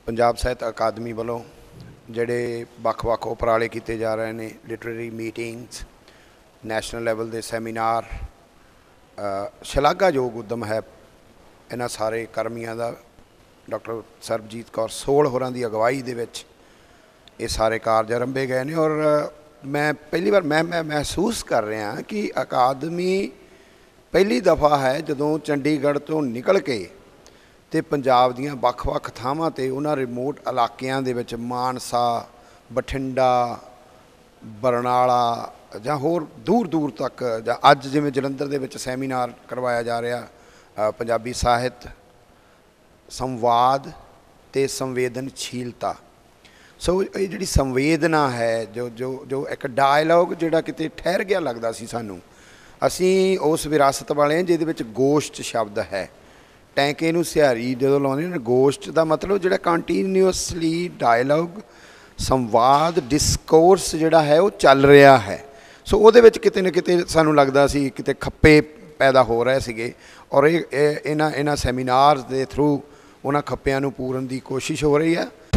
पंजाब साहित अकादमी वालों ਜਿਹੜੇ ਵੱਖ-ਵੱਖ ਉਪਰਾਲੇ ਕੀਤੇ ਜਾ ਰਹੇ ਨੇ ਲਿਟਰੇਰੀ ਮੀਟਿੰਗਸ ਨੈਸ਼ਨਲ ਲੈਵਲ ਦੇ ਸੈਮੀਨਾਰ ਸ਼ਲਾਘਾਯੋਗ ਉਦਮ ਹੈ ਇਹਨਾਂ ਸਾਰੇ ਕਰਮੀਆਂ ਦਾ ਡਾਕਟਰ ਸਰਬਜੀਤ ਕੌਰ ਸੋਲ ਹੋਰਾਂ ਦੀ ਅਗਵਾਈ ਦੇ ਵਿੱਚ ਇਹ ਸਾਰੇ ਕਾਰਜ ਆਰੰਭੇ ਗਏ ਨੇ ਔਰ मैं पहली बार मैं महसूस कर रहा कि अकादमी पहली दफ़ा है जदों चंडीगढ़ तो निकल के तो पंजाब दीयां ਵੱਖ-ਵੱਖ ਥਾਵਾਂ ते उन्हां रिमोट इलाकिਆਂ ਦੇ ਵਿੱਚ मानसा बठिंडा बरनाला ਜਾਂ ਹੋਰ दूर दूर तक ਜਾਂ ਅੱਜ ਜਿਵੇਂ ਜਲੰਧਰ ਦੇ ਵਿੱਚ ਸੈਮੀਨਾਰ ਕਰਵਾਇਆ ਜਾ ਰਿਹਾ ਪੰਜਾਬੀ ਸਾਹਿਤ संवाद ते संवेदनशीलता सो ये जी संवेदना है जो जो जो एक डायलॉग जोड़ा किते ठहर गया लगता सी सानू असी उस विरासत वाले हैं जिहदे विच गोश्त शब्द है टैंके नूं सिहारी जो लाउंदे ने गोश्त का मतलब जोड़ा कंटीन्यूअसली डायलॉग संवाद डिस्कोर्स जोड़ा है वो चल रहा है सो उहदे विच किते न किते सानू लगता सी किते खप्पे पैदा हो रहे सीगे और इन्हां सैमीनार्स के थ्रू उन्हां खप्पियां नूं पूरन की कोशिश हो रही है।